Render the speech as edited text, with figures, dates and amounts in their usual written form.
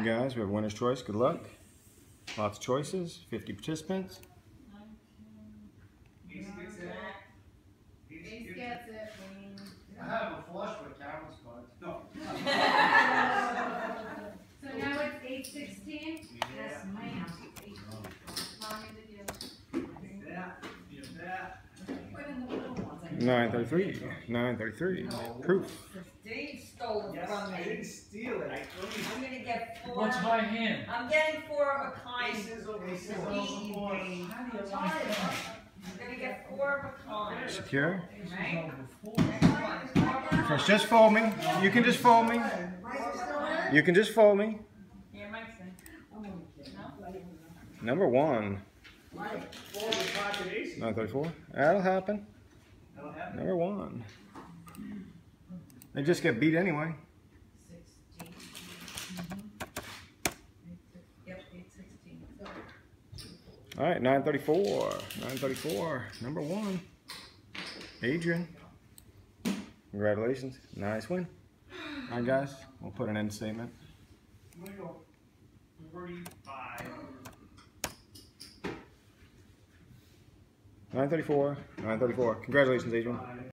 You guys, we have winner's choice. Good luck. Lots of choices. 50 participants. Ace gets it. Ace gets it. I have a flush with Calvin's cards. No. So now it's 8-16? Yes, ma'am. Mommy the deal. That. 933. 933. Proof. Dave stole it Yes, from I me. didn't steal it. I'm gonna get 4. What's my hand? I'm getting 4 of a kind. Aces over this aces over evening. fours. How do you like that? I'm gonna get 4 of a kind. Secure. Right? First, just fold me. You can just fold me. You can just fold me. Yeah, Mike's in. Number 1. Four with pocket aces. 934. That'll happen. That'll happen. Number 1. They just get beat anyway. 16. Yep, 8-16. All right, 934. 934. Number 1. Adrian. Congratulations. Nice win. All right, guys. We'll put an end statement. I'm gonna go 45. 934. 934. Congratulations, Adrian.